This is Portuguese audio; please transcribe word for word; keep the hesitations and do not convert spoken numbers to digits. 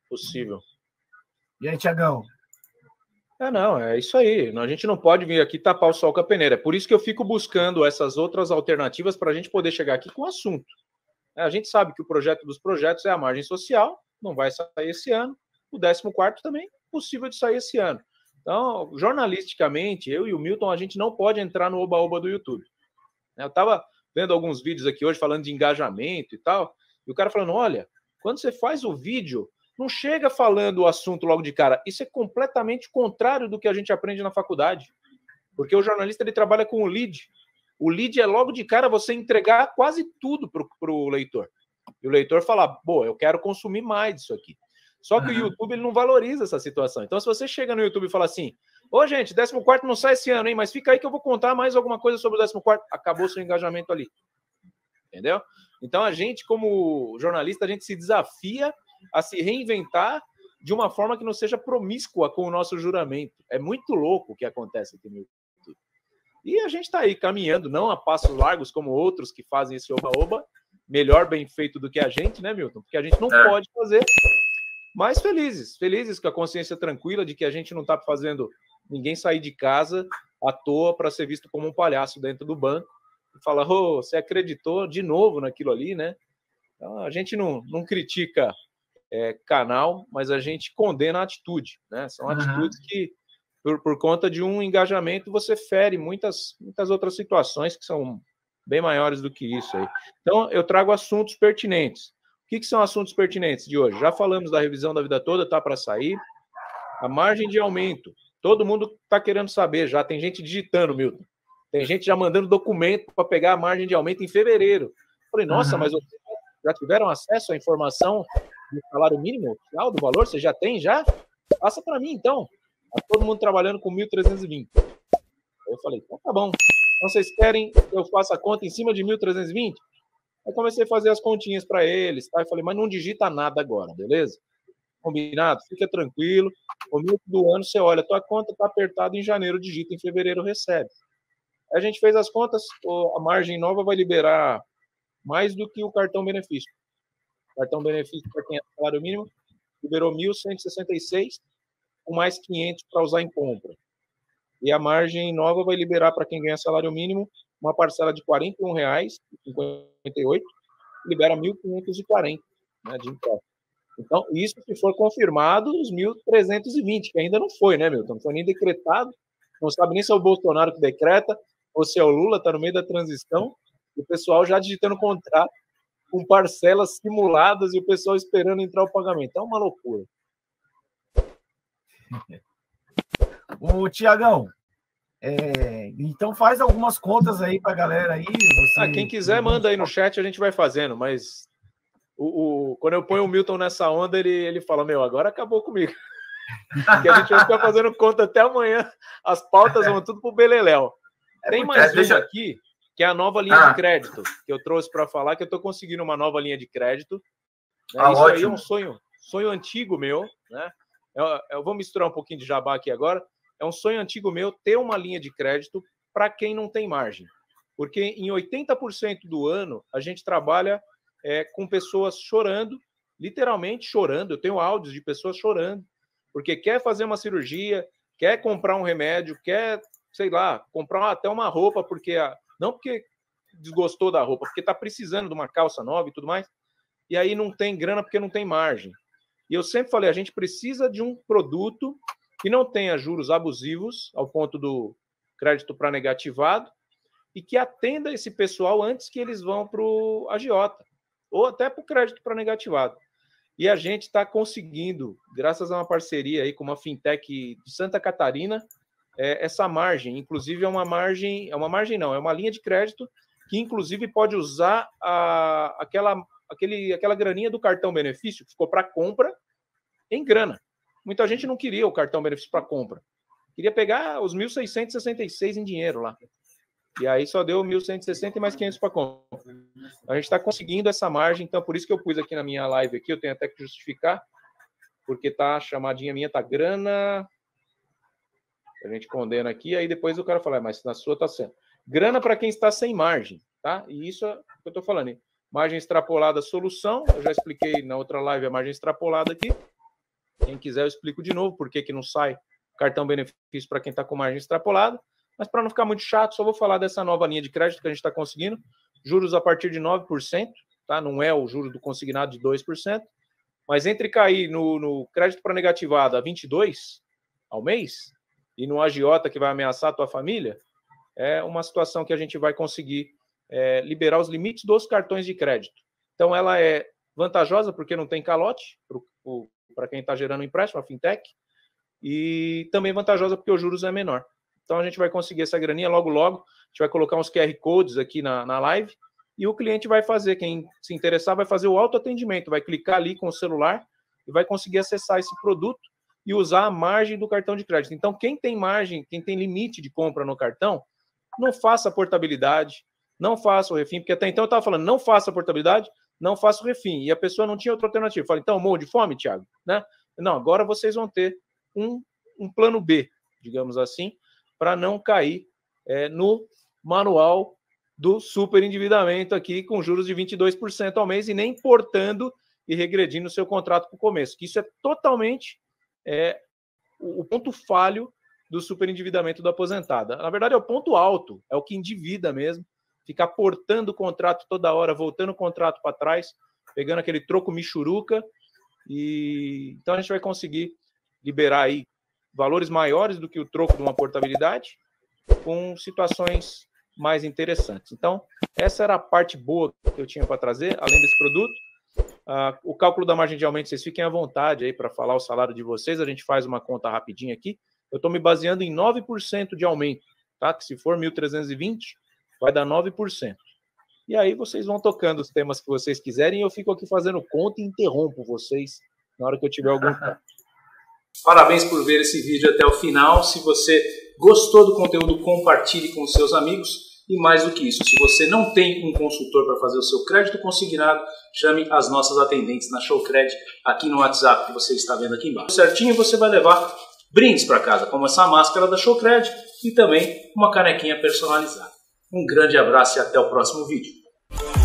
possível. E aí, Tiagão? É, não, é isso aí. A gente não pode vir aqui tapar o sol com a peneira. É por isso que eu fico buscando essas outras alternativas para a gente poder chegar aqui com o assunto. A gente sabe que o projeto dos projetos é a margem social, não vai sair esse ano. O décimo quarto também possível de sair esse ano. Então, jornalisticamente, eu e o Milton, a gente não pode entrar no oba-oba do YouTube. Eu estava vendo alguns vídeos aqui hoje falando de engajamento e tal, e o cara falando, olha, quando você faz o vídeo, não chega falando o assunto logo de cara. Isso é completamente contrário do que a gente aprende na faculdade. Porque o jornalista ele trabalha com o lead. O lead é logo de cara você entregar quase tudo para o leitor. E o leitor falar, pô, eu quero consumir mais disso aqui. Só que uhum. o YouTube ele não valoriza essa situação. Então, se você chega no YouTube e fala assim, ô, gente, décimo quarto não sai esse ano, hein? Mas fica aí que eu vou contar mais alguma coisa sobre o décimo quarto. Acabou seu engajamento ali. Entendeu? Então, a gente, como jornalista, a gente se desafia a se reinventar de uma forma que não seja promíscua com o nosso juramento. É muito louco o que acontece aqui no YouTube. E a gente está aí caminhando, não a passos largos como outros que fazem esse oba-oba, melhor bem feito do que a gente, né, Milton? Porque a gente não é. pode fazer, mas felizes, felizes com a consciência tranquila de que a gente não está fazendo ninguém sair de casa à toa para ser visto como um palhaço dentro do banco e falar, oh, você acreditou de novo naquilo ali, né? Então, a gente não, não critica é, canal, mas a gente condena a atitude, né? São uhum. atitudes que, por, por conta de um engajamento, você fere muitas, muitas outras situações que são bem maiores do que isso aí. Então, eu trago assuntos pertinentes. O que, que são assuntos pertinentes de hoje? Já falamos da revisão da vida toda, tá para sair. A margem de aumento. Todo mundo está querendo saber já. Tem gente digitando, Milton. Tem gente já mandando documento para pegar a margem de aumento em fevereiro. Falei, nossa, uhum. mas vocês já tiveram acesso à informação do salário mínimo oficial, do valor? Você já tem, já? Passa para mim, então. Tá todo mundo trabalhando com mil trezentos e vinte. Eu falei, então tá bom. Então vocês querem que eu faça a conta em cima de mil trezentos e vinte? Aí comecei a fazer as continhas para eles, tá? Eu falei, mas não digita nada agora, beleza? Combinado? Fica tranquilo. O começo do ano, você olha, tua conta tá apertada em janeiro, digita, em fevereiro recebe. Aí a gente fez as contas, a margem nova vai liberar mais do que o cartão benefício. O cartão benefício para quem é salário mínimo liberou mil cento e sessenta e seis, com mais quinhentos para usar em compra. E a margem nova vai liberar para quem ganha salário mínimo uma parcela de quarenta e um reais e cinquenta e oito centavos, libera mil quinhentos e quarenta, né, de imposto. Então, isso se for confirmado, os mil trezentos e vinte, que ainda não foi, né, Milton? Não foi nem decretado, não sabe nem se é o Bolsonaro que decreta, ou se é o Lula, está no meio da transição, e o pessoal já digitando contrato com parcelas simuladas e o pessoal esperando entrar o pagamento. É uma loucura. Ô, Tiagão, é, então faz algumas contas aí para a galera aí. Você... Ah, quem quiser, manda aí no chat, a gente vai fazendo, mas o, o, quando eu ponho o Milton nessa onda, ele, ele fala, meu, agora acabou comigo. Porque a gente vai ficar fazendo conta até amanhã, as pautas vão tudo pro Beleléu. Tem mais uma aqui, que é a nova linha ah. de crédito, que eu trouxe para falar, que eu estou conseguindo uma nova linha de crédito. Né? Ah, Isso ótimo. aí é um sonho, sonho antigo meu, né? Eu, eu vou misturar um pouquinho de jabá aqui agora. É um sonho antigo meu ter uma linha de crédito para quem não tem margem. Porque em oitenta por cento do ano, a gente trabalha é, com pessoas chorando, literalmente chorando. Eu tenho áudios de pessoas chorando, porque quer fazer uma cirurgia, quer comprar um remédio, quer, sei lá, comprar até uma roupa, porque a... não porque desgostou da roupa, porque está precisando de uma calça nova e tudo mais, e aí não tem grana porque não tem margem. E eu sempre falei, a gente precisa de um produto que não tenha juros abusivos, ao ponto do crédito para negativado, e que atenda esse pessoal antes que eles vão para o agiota, ou até para o crédito para negativado. E a gente está conseguindo, graças a uma parceria aí com uma fintech de Santa Catarina, é, essa margem. Inclusive, é uma margem, é uma margem não, é uma linha de crédito que, inclusive, pode usar a, aquela, aquele, aquela graninha do cartão benefício, que ficou para compra, em grana. Muita gente não queria o cartão benefício para compra. Queria pegar os mil seiscentos e sessenta e seis em dinheiro lá. E aí só deu mil cento e sessenta e mais quinhentos para compra. A gente está conseguindo essa margem, então por isso que eu pus aqui na minha live aqui, eu tenho até que justificar, porque tá a chamadinha minha, tá grana. A gente condena aqui, aí depois o cara fala, ah, mas na sua tá sendo. Grana para quem está sem margem, tá? E isso é o que eu tô falando. Hein? Margem extrapolada, solução. Eu já expliquei na outra live a margem extrapolada aqui. Quem quiser eu explico de novo por que que não sai cartão benefício para quem está com margem extrapolada, mas para não ficar muito chato, só vou falar dessa nova linha de crédito que a gente está conseguindo, juros a partir de nove por cento, tá? Não é o juro do consignado de dois por cento, mas entre cair no, no crédito para negativado a vinte e dois ao mês e no agiota que vai ameaçar a tua família, é uma situação que a gente vai conseguir é, liberar os limites dos cartões de crédito. Então ela é vantajosa porque não tem calote para quem está gerando empréstimo, a fintech, e também vantajosa porque os juros é menor. Então a gente vai conseguir essa graninha logo logo, a gente vai colocar uns Q R Codes aqui na, na live, e o cliente vai fazer, quem se interessar vai fazer o autoatendimento, vai clicar ali com o celular e vai conseguir acessar esse produto e usar a margem do cartão de crédito. Então quem tem margem, quem tem limite de compra no cartão, não faça a portabilidade, não faça o refim, porque até então eu estava falando, não faça a portabilidade, não faça o refim, e a pessoa não tinha outra alternativa. Eu falei, então, morro de fome, Thiago? Né? Não, agora vocês vão ter um, um plano B, digamos assim, para não cair é, no manual do superendividamento aqui, com juros de vinte e dois por cento ao mês, e nem portando e regredindo o seu contrato para o começo, que isso é totalmente é, o ponto falho do superendividamento do aposentado. Na verdade, é o ponto alto, é o que endivida mesmo, ficar portando o contrato toda hora, voltando o contrato para trás, pegando aquele troco michuruca, e então a gente vai conseguir liberar aí valores maiores do que o troco de uma portabilidade, com situações mais interessantes. Então, essa era a parte boa que eu tinha para trazer, além desse produto. Uh, o cálculo da margem de aumento, vocês fiquem à vontade aí para falar o salário de vocês, a gente faz uma conta rapidinha aqui. Eu estou me baseando em nove por cento de aumento, tá? Que se for mil trezentos e vinte, vai dar nove por cento. E aí vocês vão tocando os temas que vocês quiserem e eu fico aqui fazendo conta e interrompo vocês na hora que eu tiver algum tempo. Parabéns por ver esse vídeo até o final. Se você gostou do conteúdo, compartilhe com seus amigos. E mais do que isso, se você não tem um consultor para fazer o seu crédito consignado, chame as nossas atendentes na Showcred aqui no WhatsApp que você está vendo aqui embaixo. Certinho, você vai levar brindes para casa, como essa máscara da Showcred e também uma canequinha personalizada. Um grande abraço e até o próximo vídeo.